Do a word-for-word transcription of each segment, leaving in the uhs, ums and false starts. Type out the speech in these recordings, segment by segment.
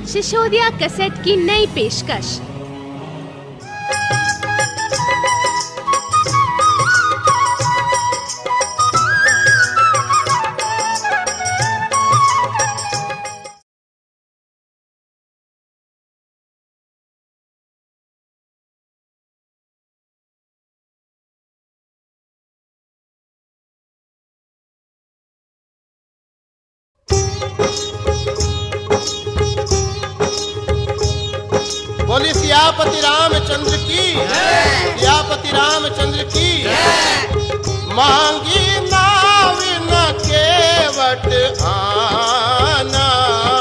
Sisodia cassette की नई पेशकश। बोली सियापति रामचंद्र की, सियापति रामचंद्र की। मांगी नाव न केवट आना,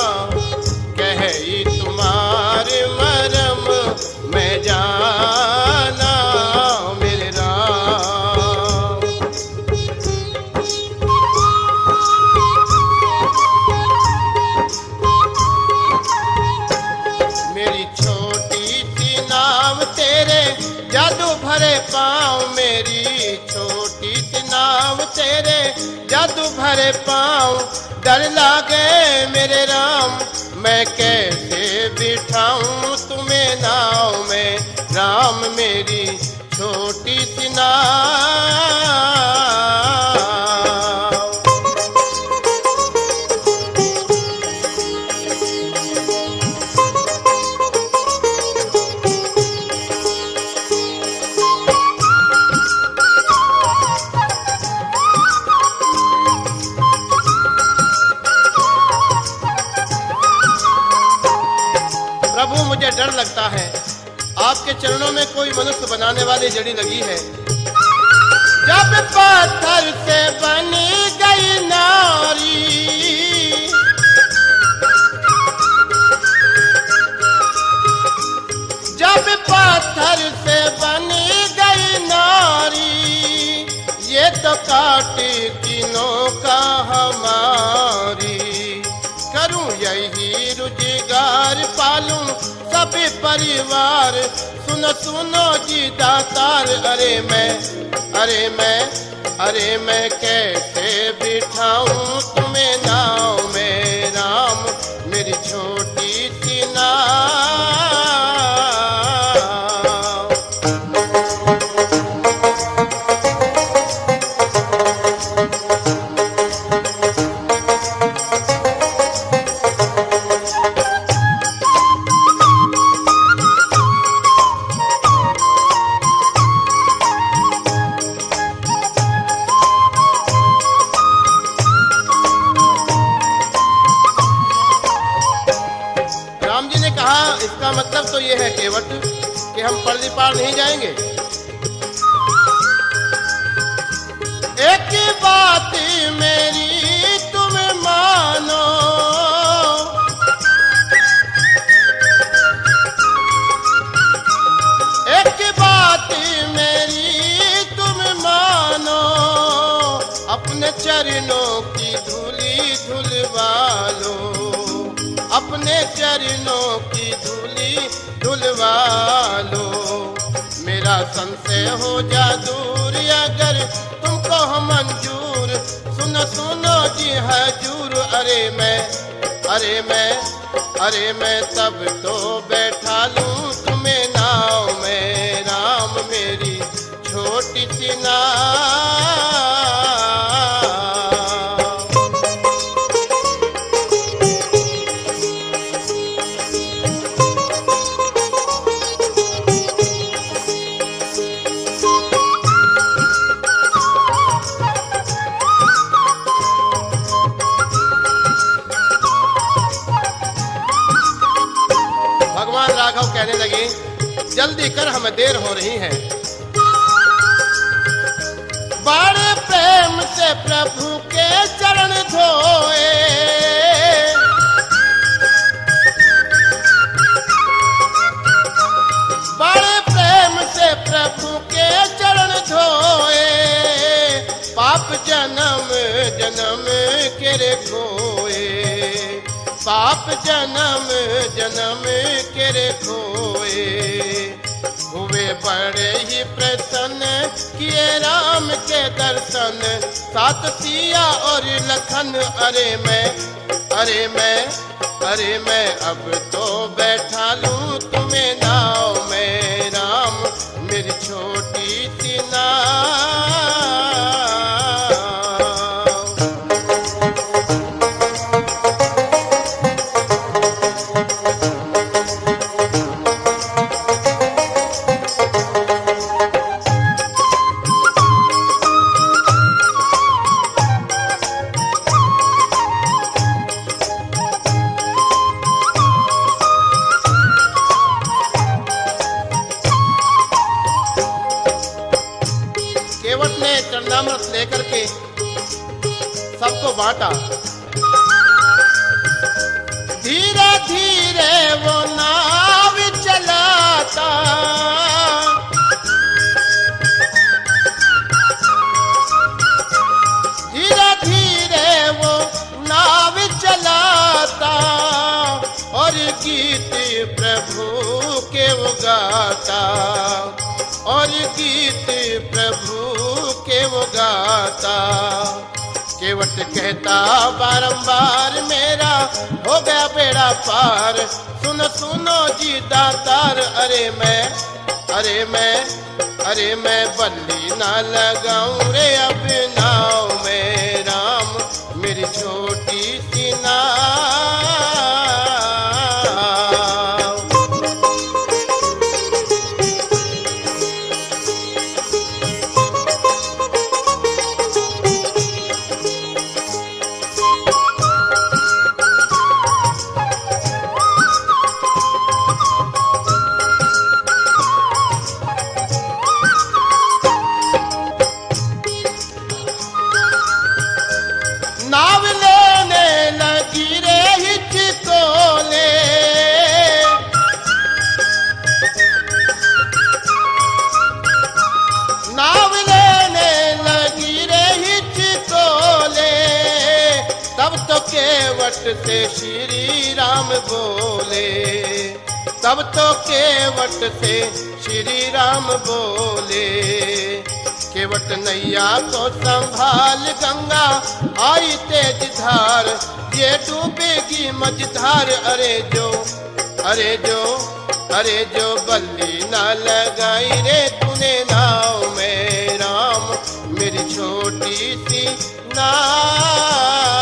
कही तुम्हारे मरम मैं जाना मेरे राम। मेरी जादू भरे पाँव, मेरी छोटी सी नाव तेरे जादू भरे पाँव। डर लागे मेरे राम, मैं कैसे बिठाऊं तुम्हें नाव में राम, मेरी छोटी सी नाव। प्रभु मुझे डर लगता है, आपके चरणों में कोई मनुष्य बनाने वाली जड़ी लगी है। जब पत्थर से बनी गई नारी, जब पत्थर से बनी गई नारी, ये तो काटी तीनों का हमारी। करूं यही रुजगार, पालूं सभी परिवार। सुनो सुनो जी दातार, अरे मैं अरे मैं अरे मैं कैसे बिठाऊं तुम्हें नाव में राम, मेरी छोटी सी नाव। इसका मतलब तो ये है केवट कि हम पर्दे पार नहीं जाएंगे। एक बात मेरी तुम मानो, एक बात मेरी तुम मानो, अपने चरणों की धूली धुलवा लो, अपने चरणों की धूली धुलवा लो। मेरा संशय हो जा दूर अगर तुमको हम मंजूर। सुनो सुनो जी हजूर, अरे मैं अरे मैं अरे मैं तब तो बैठा लूं तुम्हें नाव में राम, मेरी छोटी सी नाव। राघव कहने लगे, जल्दी कर हमें देर हो रही है। बड़े प्रेम से प्रभु के चरण धोए, बड़े प्रेम से प्रभु के चरण धोए। पाप जन्म जन्म के रे खोए, पाप जन्म जन्म के रे खोए। हुए बड़े ही प्रसन्न किए राम के दर्शन, सात सिया और लखन। अरे मैं अरे मैं अरे मैं अब तो बैठा लूं तुम्हें नाव में राम मेरी छोटी सी नाव। केवट ने चरणामृत लेकर के सबको बांटा। धीरे धीरे वो नाव चलाता, धीरे धीरे वो नाव चलाता और गीत प्रभु के वो गाता, और गीत प्रभु के वो गाता। केवट कहता बारंबार मेरा हो गया बेड़ा पार, सुनो सुनो जी दातार। अरे मैं अरे मैं अरे मैं बल्ली ना लगाऊं रे अब नाव में राम मेरी छोटी सी नाव। नाव लेने लगी रे हिचकोले, नाव लेने लगी रे हिचकोले। तब तो केवट से श्री राम बोले, तब तो केवट से श्री राम बोले। केवट नैया को संभाल गंगा आई तेज धार, ये डूबेगी मझधार। अरे जो अरे जो अरे जो बल्ली ना लगाई रे तूने नाव में राम मेरी छोटी सी नाव।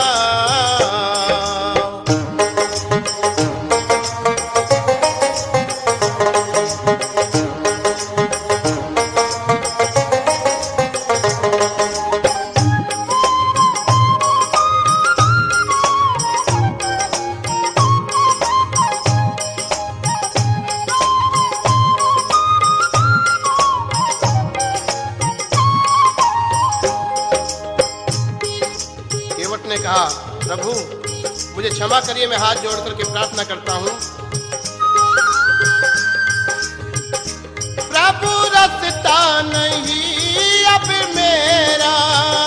ने कहा प्रभु मुझे क्षमा करिए, मैं हाथ जोड़ करके प्रार्थना करता हूँ। प्रभु रास्ता नहीं अब मेरा,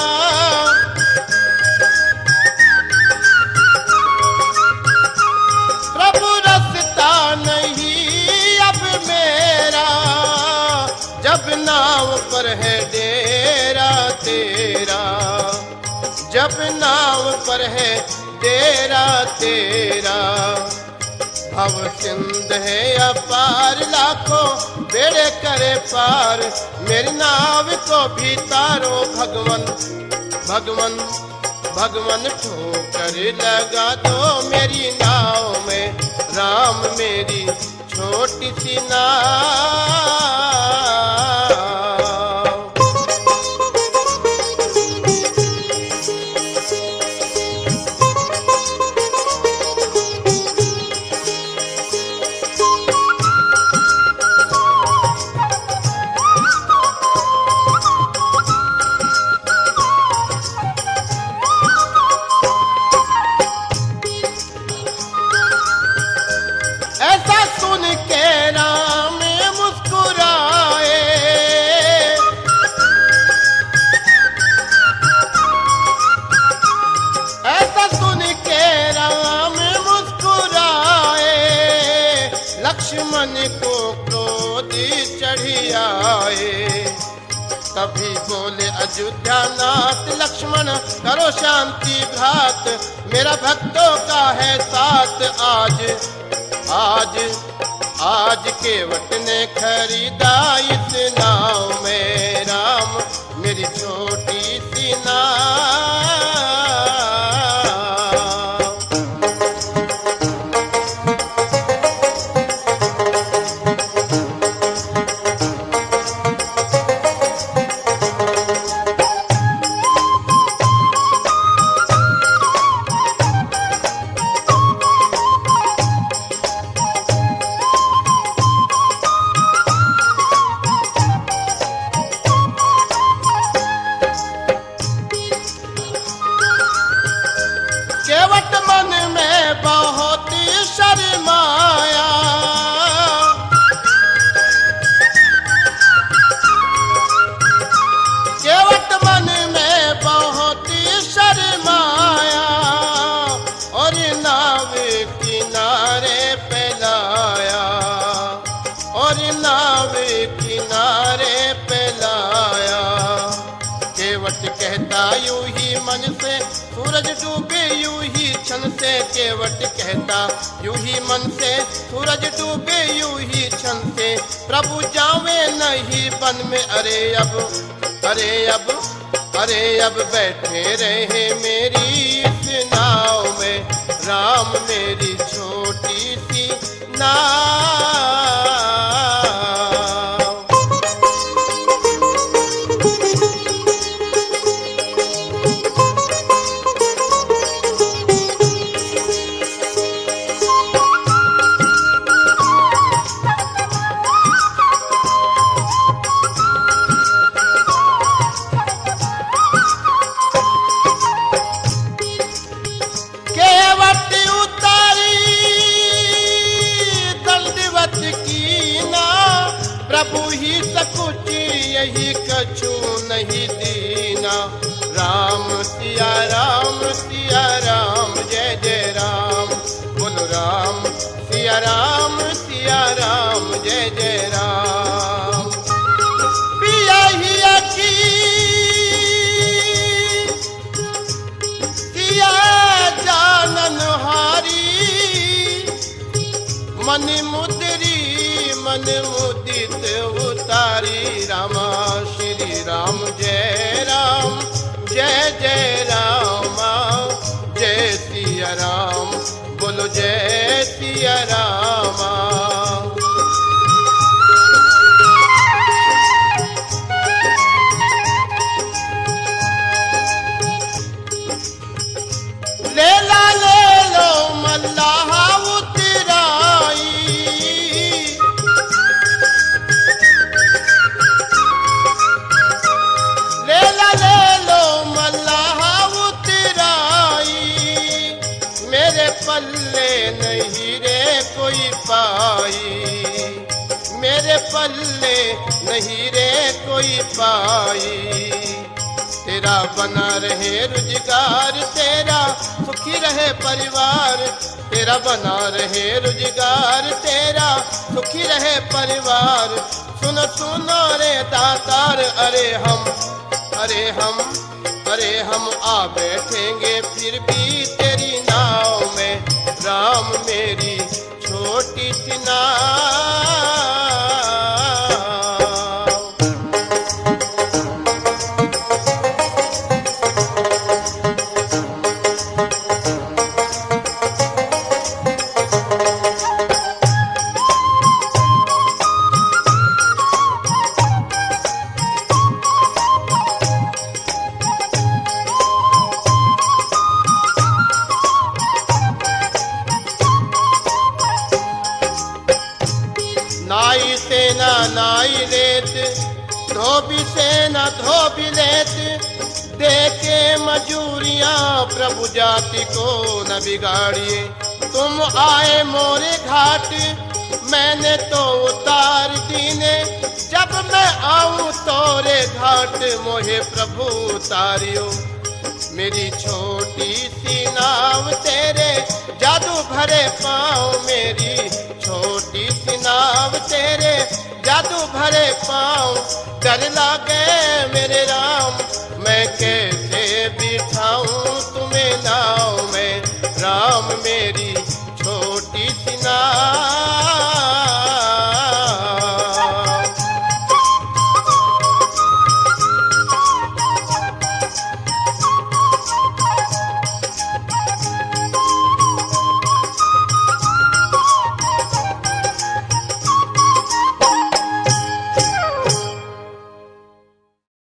प्रभु रास्ता नहीं अब मेरा, जब नाव पर है डेरा तेरा, जब नाव पर है डेरा तेरा। भव सिंध है अपार लाखों बेड़े करे पार, मेरी नाव को भी तारो भगवन भगवन भगवन ठोकर लगा दो मेरी नाव में राम मेरी छोटी सी नाव। ऐसा सुन के राम मुस्कुराए, ऐसा सुन के राम मुस्कुराए। लक्ष्मण को क्रोध चढ़ी आए, तभी बोले अयोध्या नाथ लक्ष्मण करो शांति घात। मेरा भक्तों का है साथ आज। आज आज केवट ने खरीदा इस नाव में राम मेरी छोटी सी नाव। केवट मन में बहुत शर्माया, केवट मन में बहुत शर्माया और नाव किनारे पे लाया, और नाव किनारे पे लाया। केवट कहता यूं ही मन से सूरज डूबे यूं ही क्षण से, केवट कहता यूं ही मन से सूरज डूबे यूं ही क्षण से। प्रभु जावे नहीं वन में, अरे अब अरे अब अरे अब बैठे रहे मेरी इस नाव में राम मेरी छोटी सी नाव। केवट उतारी दंडवत कीना, प्रभु ही सकुच यही कछु नहीं दीना। राम सिया राम सिया राम जय जय राम, बोलो राम सिया राम सिया राम जय जय राम। पिया हिया की सिया जानन हारी, मन मुद्री मन मुदित उतारी। रामा श्री राम जय राम जय जय रामा, जय सिया राम बोलो जय सिया रामा। लेला ले लो मल्लाहा उतराई, लेला ले लो मल्लाहा उतराई। मेरे पल्ले नहीं रे कोई पाई, मेरे पल्ले नहीं रे कोई पाई। तेरा बना रहे रोजगार तेरा सुखी रहे परिवार, तेरा बना रहे रोजगार तेरा सुखी रहे परिवार। सुन सुनो रे दातार, अरे हम अरे हम अरे हम आ बैठेंगे फिर भी तेरी नाव में राम मेरी छोटी सी नाव। नाई सेना नाई लेत, धोबी सेना धोबी लेत। देके मजूरियां प्रभु जाति को न बिगाड़िए। तुम आए मोरे घाट मैंने तो उतार दीने, जब मैं आऊं तोरे घाट मोहे प्रभु उतारियो। मेरी छोटी सी नाव तेरे जादू भरे पाँव, मेरी छोटी सी नाव तेरे जादू भरे पाँव। डर लागे मेरे राम